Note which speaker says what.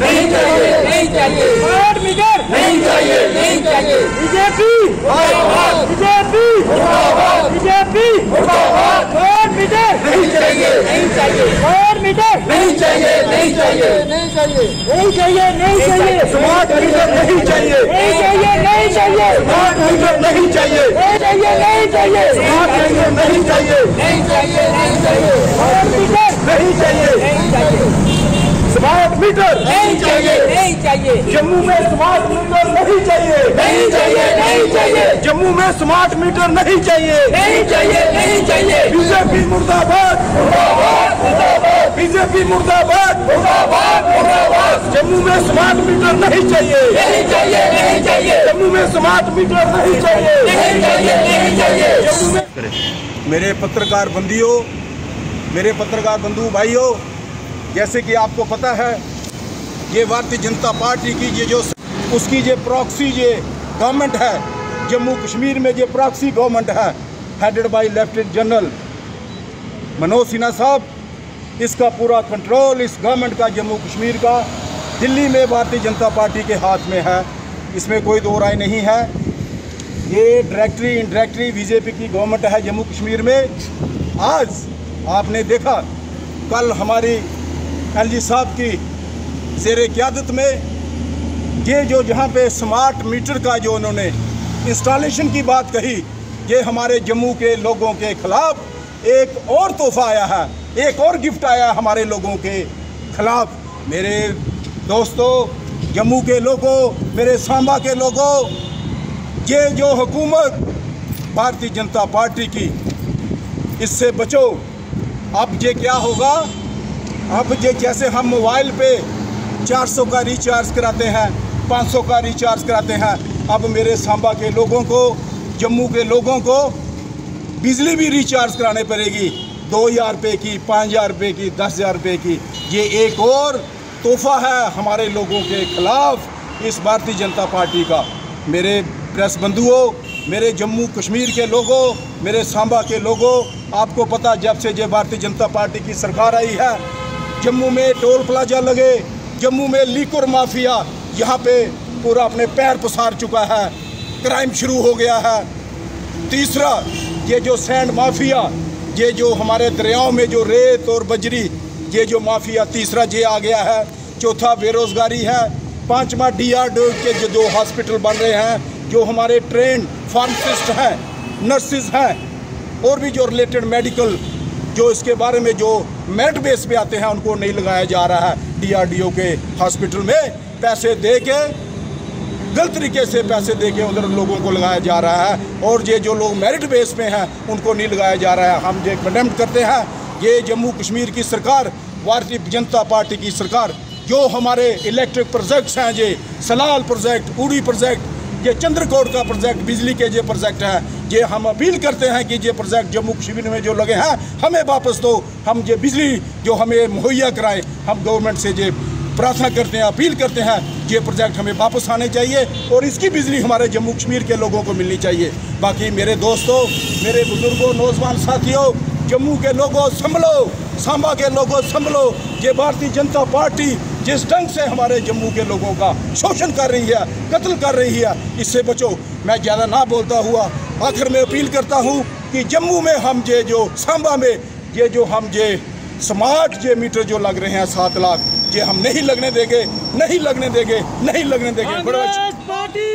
Speaker 1: नहीं चाहिए, नहीं चाहिए,
Speaker 2: स्मार्ट मीटर
Speaker 1: नहीं चाहिए, नहीं चाहिए,
Speaker 2: बीजेपी
Speaker 1: मुर्दाबाद,
Speaker 2: बीजेपी
Speaker 1: मुर्दाबाद,
Speaker 2: बीजेपी
Speaker 1: मुर्दाबाद,
Speaker 2: स्मार्ट मीटर
Speaker 1: नहीं चाहिए, नहीं चाहिए,
Speaker 2: स्मार्ट मीटर
Speaker 1: नहीं चाहिए, नहीं चाहिए,
Speaker 2: नहीं चाहिए, नहीं चाहिए, नहीं चाहिए,
Speaker 1: स्मार्ट मीटर नहीं चाहिए,
Speaker 2: नहीं चाहिए, नहीं चाहिए,
Speaker 1: स्मार्ट मीटर नहीं चाहिए,
Speaker 2: नहीं चाहिए, नहीं चाहिए,
Speaker 1: स्मार्ट मीटर नहीं चाहिए,
Speaker 2: नहीं चाहिए, नहीं चाहिए, स्मार्ट मीटर
Speaker 1: नहीं चाहिए,
Speaker 2: नहीं चाहिए,
Speaker 1: स्मार्ट मीटर
Speaker 2: नहीं चाहिए, नहीं चाहिए,
Speaker 1: जम्मू में स्मार्ट मीटर नहीं चाहिए,
Speaker 2: नहीं चाहिए, नहीं चाहिए,
Speaker 1: जम्मू में स्मार्ट मीटर नहीं चाहिए,
Speaker 2: नहीं चाहिए, नहीं चाहिए,
Speaker 1: बीजेपी मुर्दाबाद, मुर्दाबाद, मुर्दाबाद, बीजेपी मुर्दाबाद, मुर्दाबाद, मुर्दाबाद, जम्मू में स्मार्ट मीटर नहीं चाहिए,
Speaker 2: नहीं चाहिए, नहीं चाहिए,
Speaker 1: जम्मू में स्मार्ट मीटर नहीं चाहिए,
Speaker 2: नहीं चाहिए, नहीं चाहिए,
Speaker 1: जम्मू में। मेरे पत्रकार बंधुओं, मेरे पत्रकार बंधु भाइयों, जैसे कि आपको पता है ये भारतीय जनता पार्टी की ये जो उसकी ये प्रॉक्सी ये गवर्नमेंट है जम्मू कश्मीर में, ये प्रॉक्सी गवर्नमेंट है headed by lieutenant general Manoj Sinha साहब। इसका पूरा कंट्रोल इस गवर्नमेंट का जम्मू कश्मीर का दिल्ली में भारतीय जनता पार्टी के हाथ में है, इसमें कोई दो राय नहीं है। ये डायरेक्टली इनडायरेक्टली बीजेपी की गवर्नमेंट है जम्मू कश्मीर में। आज आपने देखा कल हमारी एलजी साहब की ज़ेरे क़यादत में ये जो जहाँ पे स्मार्ट मीटर का जो उन्होंने इंस्टॉलेशन की बात कही, ये हमारे जम्मू के लोगों के खिलाफ एक और तोहफा आया है, एक और गिफ्ट आया है हमारे लोगों के खिलाफ। मेरे दोस्तों, जम्मू के लोगों, मेरे सांबा के लोगों, ये जो हुकूमत भारतीय जनता पार्टी की, इससे बचो। अब ये क्या होगा, अब ये जैसे हम मोबाइल पे 400 का रिचार्ज कराते हैं, 500 का रिचार्ज कराते हैं, अब मेरे सांबा के लोगों को, जम्मू के लोगों को बिजली भी रिचार्ज कराने पड़ेगी, 2000 रुपये की, 5000 रुपये की, 10,000 रुपये की। ये एक और तोहफा है हमारे लोगों के खिलाफ इस भारतीय जनता पार्टी का। मेरे प्रेस बंधुओं, मेरे जम्मू कश्मीर के लोगों, मेरे सांबा के लोगों, आपको पता जब से ये भारतीय जनता पार्टी की सरकार आई है, जम्मू में टोल प्लाजा लगे, जम्मू में लीकर माफिया यहाँ पे पूरा अपने पैर पसार चुका है, क्राइम शुरू हो गया है। तीसरा, ये जो सैंड माफिया, ये जो हमारे दरियाओं में जो रेत और बजरी, ये जो माफिया, तीसरा ये आ गया है। चौथा बेरोज़गारी है। पांचवा DRDO के जो हॉस्पिटल बन रहे हैं, जो हमारे ट्रेंड फार्मासिस्ट हैं, नर्सिस हैं, और भी जो रिलेटेड मेडिकल जो इसके बारे में जो मेरिट बेस पे आते हैं, उनको नहीं लगाया जा रहा है। DRDO के हॉस्पिटल में पैसे दे के, गलत तरीके से पैसे दे के उधर लोगों को लगाया जा रहा है, और ये जो लोग मेरिट बेस पे हैं उनको नहीं लगाया जा रहा है। हम ये कंडेम्ड करते हैं। ये जम्मू कश्मीर की सरकार, भारतीय जनता पार्टी की सरकार, जो हमारे इलेक्ट्रिक प्रोजेक्ट्स हैं, ये सलाल प्रोजेक्ट, उड़ी प्रोजेक्ट, ये चंद्रकोट का प्रोजेक्ट, बिजली के ये प्रोजेक्ट है, ये हम अपील करते हैं कि ये प्रोजेक्ट जम्मू कश्मीर में जो लगे हैं हमें वापस दो। हम ये बिजली जो हमें मुहैया कराएं, हम गवर्नमेंट से ये प्रार्थना करते हैं, अपील करते हैं, ये प्रोजेक्ट हमें वापस आने चाहिए और इसकी बिजली हमारे जम्मू कश्मीर के लोगों को मिलनी चाहिए। बाकी मेरे दोस्तों, मेरे बुजुर्गों, नौजवान साथियों, जम्मू के लोगों संभलो, सांबा के लोगों संभलो। ये भारतीय जनता पार्टी जिस ढंग से हमारे जम्मू के लोगों का शोषण कर रही है, कत्ल कर रही है, इससे बचो। मैं ज़्यादा ना बोलता हुआ आखिर में अपील करता हूँ कि जम्मू में हम ये जो सांबा में ये जो हम ये स्मार्ट ये मीटर जो लग रहे हैं 7 लाख, ये हम नहीं लगने देंगे, नहीं लगने देंगे, नहीं लगने देंगे।